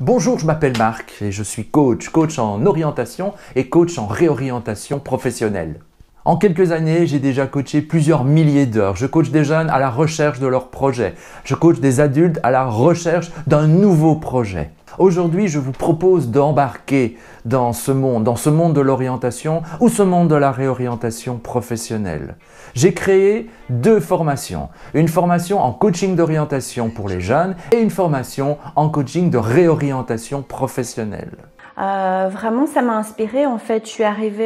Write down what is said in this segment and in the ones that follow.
Bonjour, je m'appelle Marc et je suis coach en orientation et coach en réorientation professionnelle. En quelques années, j'ai déjà coaché plusieurs milliers d'heures. Je coach des jeunes à la recherche de leur projet. Je coach des adultes à la recherche d'un nouveau projet. Aujourd'hui, je vous propose d'embarquer dans ce monde de l'orientation ou ce monde de la réorientation professionnelle. J'ai créé deux formations. Une formation en coaching d'orientation pour les jeunes et une formation en coaching de réorientation professionnelle. Vraiment, ça m'a inspirée. En fait, je suis arrivée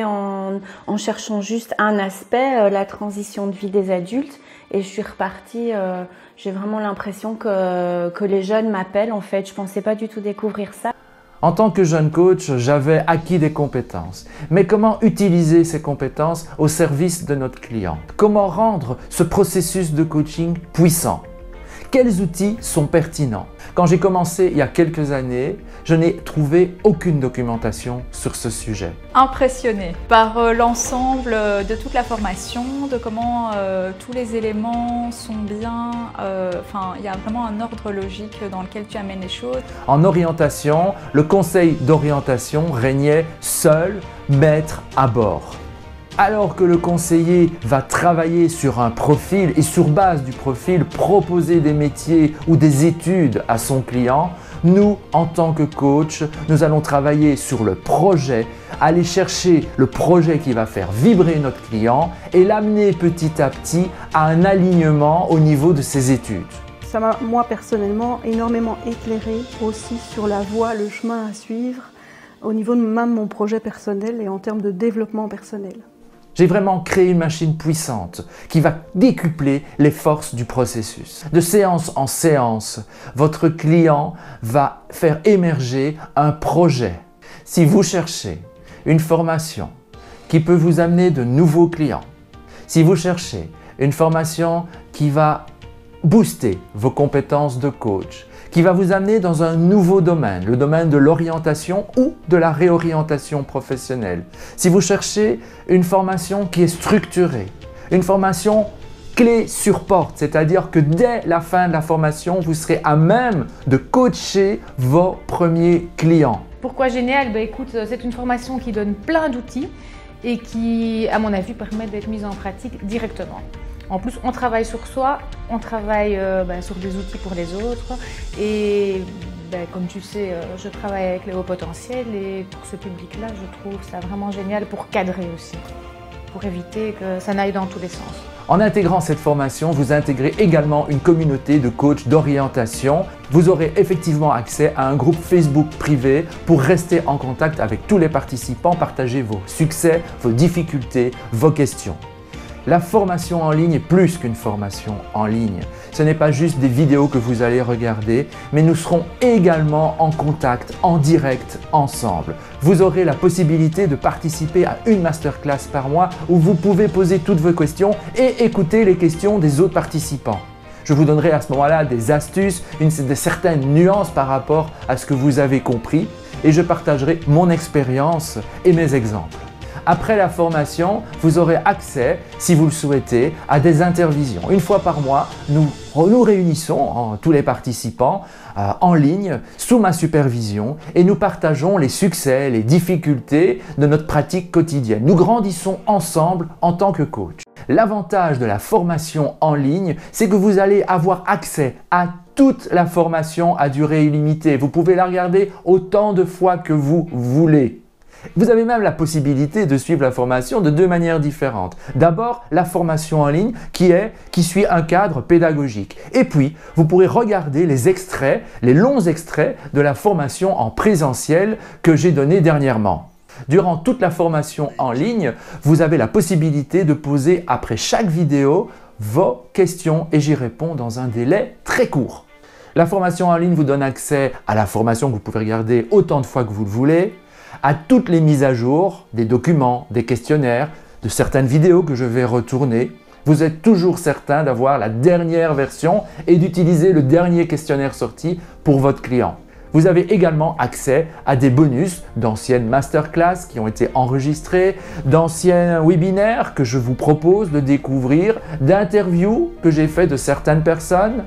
en cherchant juste un aspect, la transition de vie des adultes, et je suis repartie. J'ai vraiment l'impression que les jeunes m'appellent. En fait, je pensais pas du tout découvrir ça. En tant que jeune coach, j'avais acquis des compétences. Mais comment utiliser ces compétences au service de notre client? Comment rendre ce processus de coaching puissant? Quels outils sont pertinents? Quand j'ai commencé il y a quelques années, je n'ai trouvé aucune documentation sur ce sujet. Impressionnée par l'ensemble de toute la formation, de comment tous les éléments sont bien, il y a vraiment un ordre logique dans lequel tu amènes les choses. En orientation, le conseil d'orientation régnait seul, maître à bord. Alors que le conseiller va travailler sur un profil et sur base du profil proposer des métiers ou des études à son client, nous, en tant que coach, nous allons travailler sur le projet, aller chercher le projet qui va faire vibrer notre client et l'amener petit à petit à un alignement au niveau de ses études. Ça m'a, moi personnellement, énormément éclairé aussi sur la voie, le chemin à suivre au niveau de même mon projet personnel et en termes de développement personnel. J'ai vraiment créé une machine puissante qui va décupler les forces du processus. De séance en séance, votre client va faire émerger un projet. Si vous cherchez une formation qui peut vous amener de nouveaux clients, si vous cherchez une formation qui va booster vos compétences de coach, qui va vous amener dans un nouveau domaine, le domaine de l'orientation ou de la réorientation professionnelle. Si vous cherchez une formation qui est structurée, une formation clé sur porte, c'est-à-dire que dès la fin de la formation, vous serez à même de coacher vos premiers clients. Pourquoi génial? Écoute, c'est une formation qui donne plein d'outils et qui, à mon avis, permet d'être mise en pratique directement. En plus, on travaille sur soi, on travaille sur des outils pour les autres et comme tu sais, je travaille avec les hauts potentiels et pour ce public-là, je trouve ça vraiment génial pour cadrer aussi, pour éviter que ça n'aille dans tous les sens. En intégrant cette formation, vous intégrez également une communauté de coachs d'orientation. Vous aurez effectivement accès à un groupe Facebook privé pour rester en contact avec tous les participants, partager vos succès, vos difficultés, vos questions. La formation en ligne est plus qu'une formation en ligne. Ce n'est pas juste des vidéos que vous allez regarder, mais nous serons également en contact, en direct, ensemble. Vous aurez la possibilité de participer à une masterclass par mois où vous pouvez poser toutes vos questions et écouter les questions des autres participants. Je vous donnerai à ce moment-là des astuces, certaines nuances par rapport à ce que vous avez compris et je partagerai mon expérience et mes exemples. Après la formation, vous aurez accès, si vous le souhaitez, à des intervisions. Une fois par mois, nous réunissons tous les participants en ligne sous ma supervision et nous partageons les succès, les difficultés de notre pratique quotidienne. Nous grandissons ensemble en tant que coach. L'avantage de la formation en ligne, c'est que vous allez avoir accès à toute la formation à durée illimitée. Vous pouvez la regarder autant de fois que vous voulez. Vous avez même la possibilité de suivre la formation de deux manières différentes. D'abord, la formation en ligne qui suit un cadre pédagogique. Et puis, vous pourrez regarder les extraits, les longs extraits de la formation en présentiel que j'ai donnée dernièrement. Durant toute la formation en ligne, vous avez la possibilité de poser après chaque vidéo vos questions et j'y réponds dans un délai très court. La formation en ligne vous donne accès à la formation que vous pouvez regarder autant de fois que vous le voulez, à toutes les mises à jour des documents, des questionnaires, de certaines vidéos que je vais retourner. Vous êtes toujours certain d'avoir la dernière version et d'utiliser le dernier questionnaire sorti pour votre client. Vous avez également accès à des bonus d'anciennes masterclass qui ont été enregistrées, d'anciens webinaires que je vous propose de découvrir, d'interviews que j'ai fait de certaines personnes,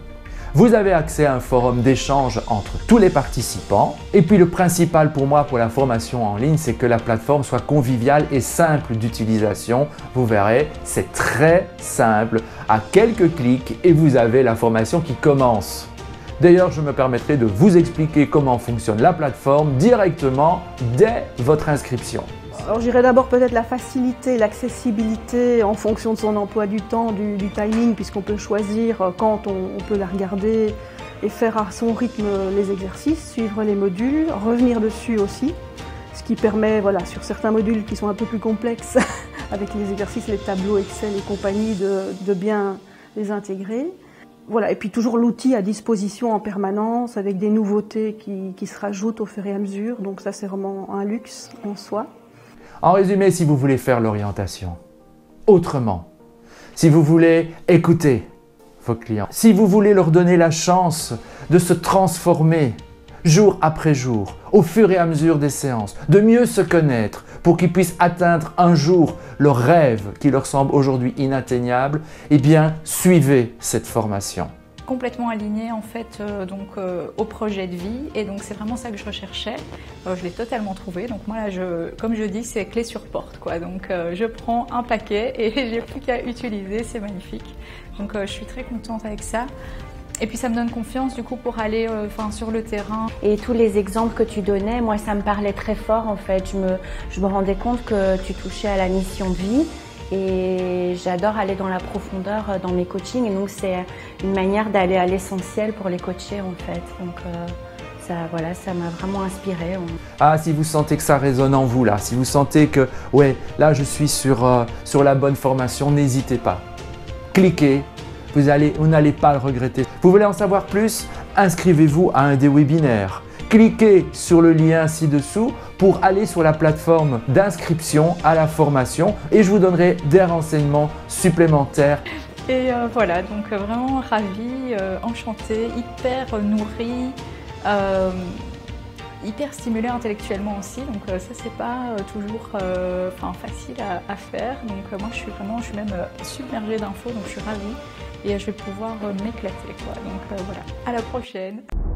Vous avez accès à un forum d'échange entre tous les participants. Et puis le principal pour moi pour la formation en ligne, c'est que la plateforme soit conviviale et simple d'utilisation. Vous verrez, c'est très simple. À quelques clics et vous avez la formation qui commence. D'ailleurs, je me permettrai de vous expliquer comment fonctionne la plateforme directement dès votre inscription. Alors, je dirais d'abord peut-être la facilité, l'accessibilité en fonction de son emploi du temps, du timing, puisqu'on peut choisir quand on peut la regarder et faire à son rythme les exercices, suivre les modules, revenir dessus aussi, ce qui permet, voilà, sur certains modules qui sont un peu plus complexes, avec les exercices, les tableaux Excel et compagnie, de bien les intégrer. Voilà, et puis toujours l'outil à disposition en permanence avec des nouveautés qui se rajoutent au fur et à mesure, donc ça c'est vraiment un luxe en soi. En résumé, si vous voulez faire l'orientation autrement, si vous voulez écouter vos clients, si vous voulez leur donner la chance de se transformer jour après jour, au fur et à mesure des séances, de mieux se connaître pour qu'ils puissent atteindre un jour leur rêve qui leur semble aujourd'hui inatteignable, eh bien, suivez cette formation. Complètement alignée en fait au projet de vie, et donc c'est vraiment ça que je recherchais. Je l'ai totalement trouvé, donc moi là, comme je dis, c'est clé sur porte quoi. Donc je prends un paquet et j'ai plus qu'à utiliser, c'est magnifique. Donc je suis très contente avec ça. Et puis ça me donne confiance du coup pour aller sur le terrain. Et tous les exemples que tu donnais, moi ça me parlait très fort en fait. Je me rendais compte que tu touchais à la mission de vie. Et j'adore aller dans la profondeur dans mes coachings, et donc c'est une manière d'aller à l'essentiel pour les coacher en fait. Donc ça m'a vraiment inspirée. Ah, si vous sentez que ça résonne en vous là, si vous sentez que ouais, là je suis sur la bonne formation, n'hésitez pas. Cliquez, vous n'allez pas le regretter. Vous voulez en savoir plus? Inscrivez-vous à un des webinaires. Cliquez sur le lien ci-dessous pour aller sur la plateforme d'inscription à la formation et je vous donnerai des renseignements supplémentaires. Et voilà, donc vraiment ravie, enchantée, hyper nourrie, hyper stimulée intellectuellement aussi. Donc ça c'est pas toujours facile à faire. Donc moi je suis même submergée d'infos, donc je suis ravie et je vais pouvoir m'éclater quoi. Donc voilà, à la prochaine.